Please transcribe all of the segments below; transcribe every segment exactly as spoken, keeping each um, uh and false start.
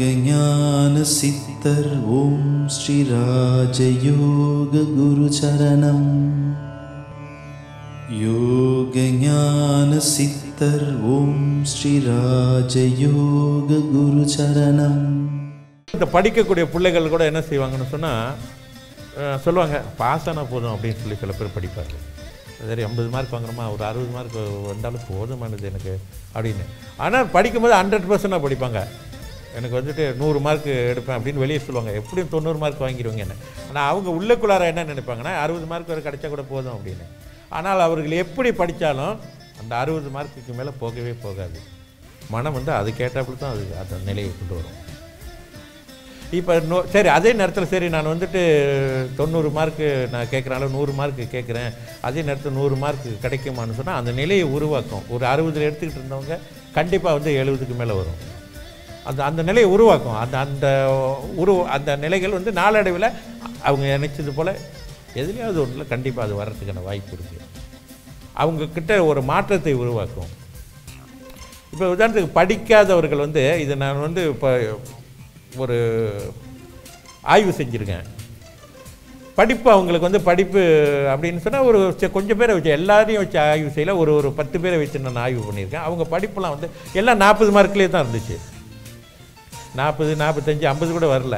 ஞான சித்தர் ஓம் ஸ்ரீ ராஜயோக குரு சரணம். யோக ஞான சித்தர் ஓம் ஸ்ரீ ராஜயோக குரு சரணம். இந்த படிக்கக்கூடிய பிள்ளைகள் கூட என்ன செய்வாங்கன்னு சொன்னால் சொல்லுவாங்க, பாஸ் ஆனால் போதும் அப்படின்னு சொல்லி சில பேர் படிப்பாங்க. சரி ஐம்பது மார்க் வாங்குறோமா, ஒரு அறுபது மார்க் வந்தாலும் போதுமானது எனக்கு அப்படின்னு. ஆனால் படிக்கும்போது ஹண்ட்ரட் பர்சன்டாக படிப்பாங்க. எனக்கு வந்துட்டு நூறு மார்க் எடுப்பேன் அப்படின்னு வெளியே சொல்லுவாங்க. எப்படியும் தொண்ணூறு மார்க் வாங்கிடுவாங்க என்ன. ஆனால் அவங்க உள்ளக்குள்ளார என்ன நினைப்பாங்கன்னா அறுபது மார்க் வரை கிடைச்சா கூட போதும் அப்படின்னு. ஆனால் அவர்கள் எப்படி படித்தாலும் அந்த அறுபது மார்க்குக்கு மேலே போகவே போகாது. மனம் வந்து அது கேட்டாப்புல தான் அது அந்த நிலையை கொண்டு வரும். இப்போ நோ சரி அதே நேரத்தில் சரி நான் வந்துட்டு தொண்ணூறு மார்க்கு நான் கேட்குறாலும் நூறு மார்க்கு கேட்குறேன், அதே நேரத்தில் நூறு மார்க்கு கிடைக்குமான்னு சொன்னால் அந்த நிலையை உருவாக்கும். ஒரு அறுபதில் எடுத்துக்கிட்டு இருந்தவங்க கண்டிப்பாக வந்து எழுபதுக்கு மேலே வரும். அந்த அந்த நிலையை உருவாக்கும். அந்த அந்த உரு அந்த நிலைகள் வந்து நாளடைவில் அவங்க நினச்சது போல் எதுலேயாவது ஒன்றில் கண்டிப்பாக அது வர்றதுக்கான வாய்ப்பு இருக்குது. அவங்கக்கிட்ட ஒரு மாற்றத்தை உருவாக்கும். இப்போ உதாரணத்துக்கு படிக்காதவர்கள் வந்து இதை நான் வந்து இப்போ ஒரு ஆய்வு செஞ்சுருக்கேன். படிப்பு அவங்களுக்கு வந்து படிப்பு அப்படின்னு சொன்னால் ஒரு கொஞ்சம் பேரை வச்சு எல்லாரையும் வச்சு ஆய்வு செய்யல, ஒரு ஒரு பத்து பேரை வச்சு நான் ஆய்வு பண்ணியிருக்கேன். அவங்க படிப்புலாம் வந்து எல்லாம் நாற்பது மார்க்லேயே தான் இருந்துச்சு. நாற்பது நாற்பத்தஞ்சு ஐம்பது கூட வரல.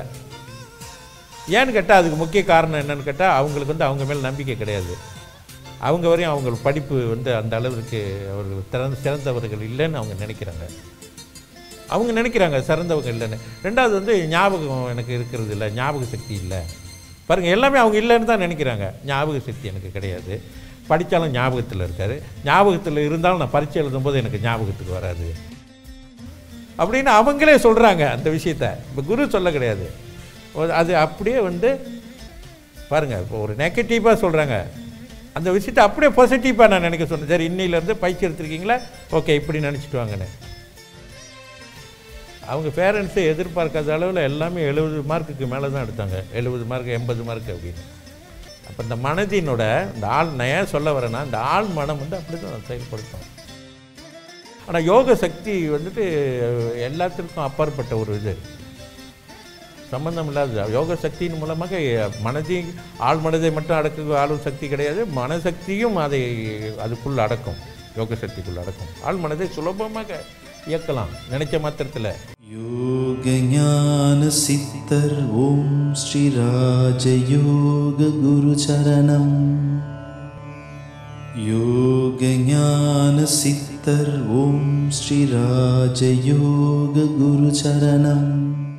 ஏன்னு கேட்டால் அதுக்கு முக்கிய காரணம் என்னன்னு கேட்டால் அவங்களுக்கு வந்து அவங்க மேலே நம்பிக்கை கிடையாது. அவங்க வரையும் அவங்க படிப்பு வந்து அந்த அளவிற்கு அவர்கள் திறந்த சிறந்தவர்கள் இல்லைன்னு அவங்க நினைக்கிறாங்க. அவங்க நினைக்கிறாங்க சிறந்தவங்க இல்லைன்னு. ரெண்டாவது வந்து ஞாபகம் எனக்கு இருக்கிறது இல்லை, ஞாபக சக்தி இல்லை. பாருங்கள், எல்லாமே அவங்க இல்லைன்னு தான் நினைக்கிறாங்க. ஞாபக சக்தி எனக்கு கிடையாது, படித்தாலும் ஞாபகத்தில் இருக்காது, ஞாபகத்தில் இருந்தாலும் நான் பரீட்சை எழுதும்போது எனக்கு ஞாபகத்துக்கு வராது அப்படின்னு அவங்களே சொல்கிறாங்க அந்த விஷயத்த. இப்போ குரு சொல்ல கிடையாது. அது அப்படியே வந்து பாருங்கள், இப்போ ஒரு நெகட்டிவாக சொல்கிறாங்க அந்த விஷயத்தை அப்படியே பாசிட்டிவாக நான் நினைக்க சொன்னேன். சரி இன்னிலேருந்து பயிற்சி எடுத்துருக்கீங்களா, ஓகே இப்படி நினச்சிட்டு வாங்கன்னு. அவங்க பேரண்ட்ஸை எதிர்பார்க்காத அளவில் எல்லாமே எழுபது மார்க்குக்கு மேலே தான் எடுத்தாங்க. எழுபது மார்க் எண்பது மார்க் அப்படின்னு. அப்போ இந்த மனதினோட இந்த ஆள் நான் ஏன் சொல்ல வரேன்னா இந்த ஆள் மனம் வந்து அப்படி தான் செயல்படுத்தும். ஆனால் யோக சக்தி வந்துட்டு எல்லாத்திற்கும் அப்பாற்பட்ட ஒரு இது, சம்பந்தம் இல்லாத யோக சக்தியின் மூலமாக மனதை ஆள் மனதை மட்டும் அடக்க ஆளும் சக்தி கிடையாது, மனசக்தியும் அதை அதுக்குள் அடக்கும். யோக சக்திக்குள் அடக்கும். ஆள் மனதை சுலபமாக இயக்கலாம் நினைச்ச மாத்திரத்தில். யோக ஞான சித்தர் ஓம் ஸ்ரீ ராஜயோக குரு சரணம். யோக ஞான சித்தர் ஓம் ஸ்ரீ ராஜயோக குரு சரணம்.